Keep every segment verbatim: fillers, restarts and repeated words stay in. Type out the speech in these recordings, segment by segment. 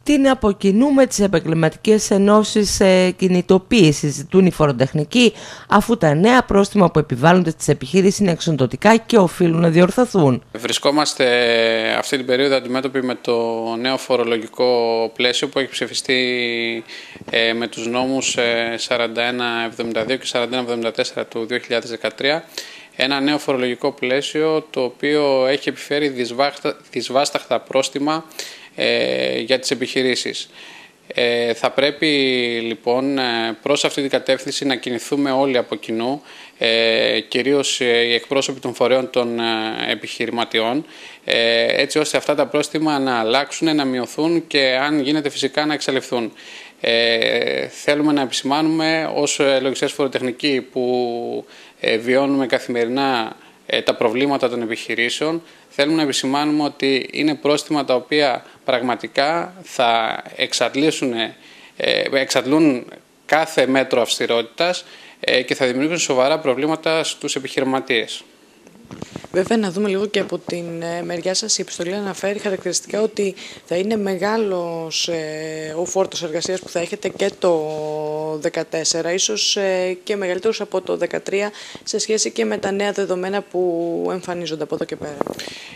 την από κοινού με τις επαγγελματικές ενώσεις ε, κινητοποίηση. Ζητούν οι φοροτεχνικοί, αφού τα νέα πρόστιμα που επιβάλλονται στις επιχειρήσεις είναι εξοντωτικά και οφείλουν να διορθωθούν. Βρισκόμαστε αυτή την περίοδο αντιμέτωποι με το νέο φορολογικό πλαίσιο που έχει ψηφιστεί ε, με τους νόμους ε, σαράντα ένα εβδομήντα δύο και σαράντα ένα εβδομήντα τέσσερα του δύο χιλιάδες δεκατρία. Ένα νέο φορολογικό πλαίσιο το οποίο έχει επιφέρει δυσβάσταχτα πρόστιμα ε, για τις επιχειρήσεις. Ε, θα πρέπει λοιπόν προς αυτή την κατεύθυνση να κινηθούμε όλοι από κοινού, ε, κυρίως οι εκπρόσωποι των φορέων των ε, επιχειρηματιών, ε, έτσι ώστε αυτά τα πρόστιμα να αλλάξουν, να μειωθούν και αν γίνεται φυσικά να εξαλειφθούν. Ε, θέλουμε να επισημάνουμε ως λογιστές φοροτεχνικοί που ε, βιώνουμε καθημερινά ε, τα προβλήματα των επιχειρήσεων, θέλουμε να επισημάνουμε ότι είναι πρόστιμα τα οποία πραγματικά θα εξαντλήσουν, ε, εξαντλούν κάθε μέτρο αυστηρότητας ε, και θα δημιουργήσουν σοβαρά προβλήματα στους επιχειρηματίες. Βέβαια, να δούμε λίγο και από την μεριά σας. Η επιστολή αναφέρει χαρακτηριστικά ότι θα είναι μεγάλος ε, ο φόρτος εργασίας που θα έχετε και το δύο χιλιάδες δεκατέσσερα, ίσως ε, και μεγαλύτερος από το δύο χιλιάδες δεκατρία, σε σχέση και με τα νέα δεδομένα που εμφανίζονται από εδώ και πέρα.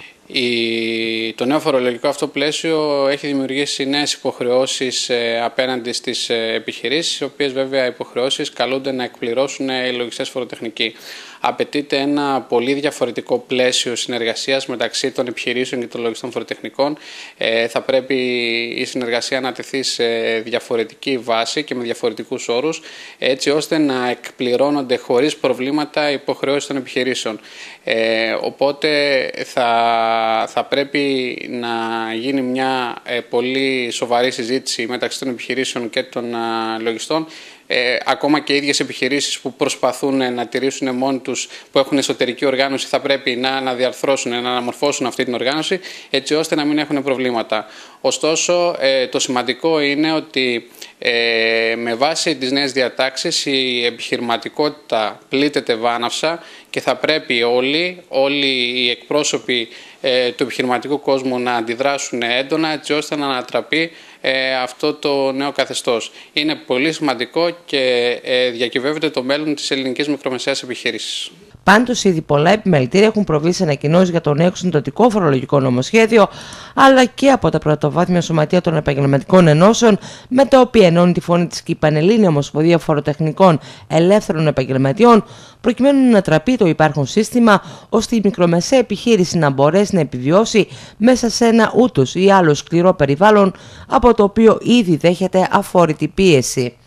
Η, το νέο φορολογικό αυτό πλαίσιο έχει δημιουργήσει νέες υποχρεώσεις ε, απέναντι στις ε, επιχειρήσεις, οι οποίες βέβαια υποχρεώσεις καλούνται να εκπληρώσουν οι λογιστές φοροτεχνικοί. Απαιτείται ένα πολύ διαφορετικό πλαίσιο συνεργασίας μεταξύ των επιχειρήσεων και των λογιστών φοροτεχνικών. Ε, θα πρέπει η συνεργασία να τεθεί σε διαφορετική βάση και με διαφορετικούς όρους, έτσι ώστε να εκπληρώνονται χωρίς προβλήματα οι υποχρεώσεις των επιχειρήσεων. Ε, οπότε θα, θα πρέπει να γίνει μια ε, πολύ σοβαρή συζήτηση μεταξύ των επιχειρήσεων και των α, λογιστών. Ε, ακόμα και οι ίδιες επιχειρήσεις που προσπαθούν να τηρήσουν μόνοι τους, που έχουν εσωτερική οργάνωση, θα πρέπει να αναδιαρθρώσουν, να αναμορφώσουν αυτή την οργάνωση, έτσι ώστε να μην έχουν προβλήματα. Ωστόσο, ε, το σημαντικό είναι ότι ε, με βάση τις νέες διατάξεις η επιχειρηματικότητα πλήττεται βάναυσα και θα πρέπει όλοι, όλοι οι εκπρόσωποι ε, του επιχειρηματικού κόσμου να αντιδράσουν έντονα, έτσι ώστε να ανατραπεί ε, αυτό το νέο καθεστώς. Είναι πολύ σημαντικό και ε, διακυβεύεται το μέλλον της ελληνικής μικρομεσαίας επιχείρησης. Πάντως, ήδη πολλά επιμελητήρια έχουν προβεί σε ανακοινώσεις για το νέο εξοντωτικό φορολογικό νομοσχέδιο, αλλά και από τα πρωτοβάθμια σωματεία των επαγγελματικών ενώσεων, με τα οποία ενώνει τη φωνή της και η Πανελλήνια Ομοσπονδία Φοροτεχνικών Ελεύθερων Επαγγελματιών, προκειμένου να ανατραπεί το υπάρχον σύστημα, ώστε η μικρομεσαία επιχείρηση να μπορέσει να επιβιώσει μέσα σε ένα ούτως ή άλλως σκληρό περιβάλλον, από το οποίο ήδη δέχεται αφόρητη πίεση.